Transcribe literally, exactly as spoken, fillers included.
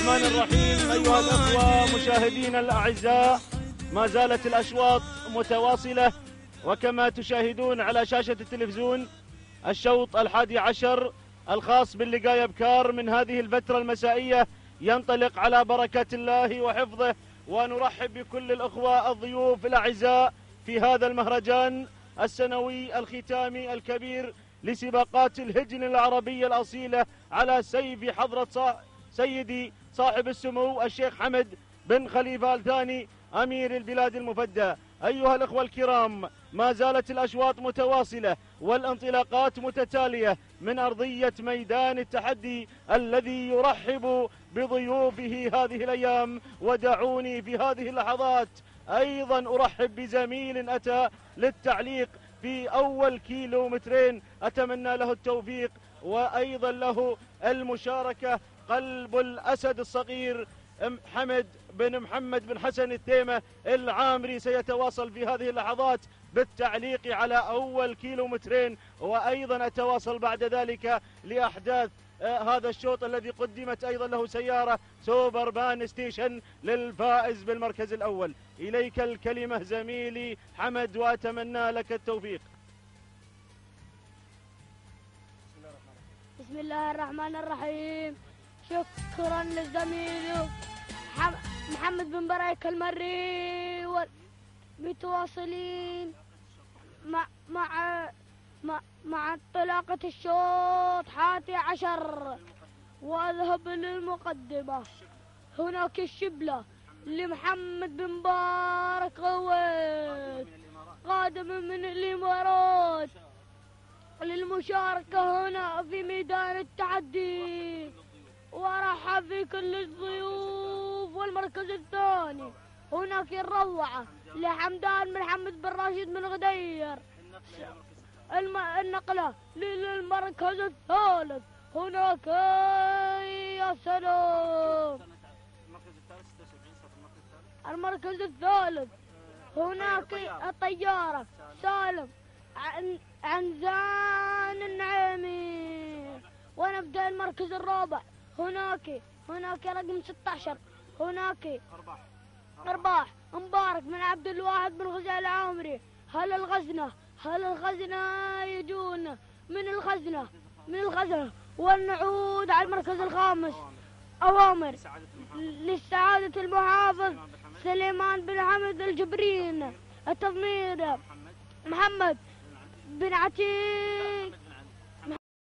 الرحمن الرحيم. أيها الأخوة مشاهدينا الأعزاء، ما زالت الأشواط متواصلة، وكما تشاهدون على شاشة التلفزيون الشوط الحادي عشر الخاص باللقاية بكار من هذه الفترة المسائية ينطلق على بركة الله وحفظه. ونرحب بكل الأخوة الضيوف الأعزاء في هذا المهرجان السنوي الختامي الكبير لسباقات الهجن العربية الأصيلة على سيف حضرة سيدي صاحب السمو الشيخ حمد بن خليفة الثاني أمير البلاد المفدى. أيها الأخوة الكرام، ما زالت الأشواط متواصلة والانطلاقات متتالية من أرضية ميدان التحدي الذي يرحب بضيوفه هذه الأيام. ودعوني في هذه اللحظات أيضا أرحب بزميل أتى للتعليق في أول كيلومترين، أتمنى له التوفيق وأيضا له المشاركة. قلب الأسد الصغير حمد بن محمد بن حسن التيمة العامري سيتواصل في هذه اللحظات بالتعليق على أول كيلومترين، وأيضا أتواصل بعد ذلك لأحداث آه هذا الشوط الذي قدمت أيضا له سيارة سوبر بان ستيشن للفائز بالمركز الأول. إليك الكلمة زميلي حمد وأتمنى لك التوفيق. بسم الله الرحمن الرحيم. شكرا للزميل محمد بن بريك المري، متواصلين مع مع مع, مع انطلاقة الشوط حادي عشر. واذهب للمقدمة. هناك الشبلة لمحمد بن مبارك غويت قادم من الإمارات للمشاركة هنا في ميدان التحدي. وارحب في كل الضيوف. والمركز الثاني هناك الروعة لحمدان بن حمد بن راشد بن غدير. الم... النقلة للمركز الثالث هناك يا سلام. المركز الثالث هناك الطيارة سالم عن عنزان النعيمي. ونبدأ المركز الرابع. هناك هناك رقم ستة عشر هناك أرباح مبارك من عبد الواحد بن غزال العامري. هل الغزنة هل الغزنة يجون من الغزنة من الغزنة. ونعود على المركز الخامس. أوامر للسعادة المحافظ سليمان بن حمد الجبرين. التضمير محمد بن عتيق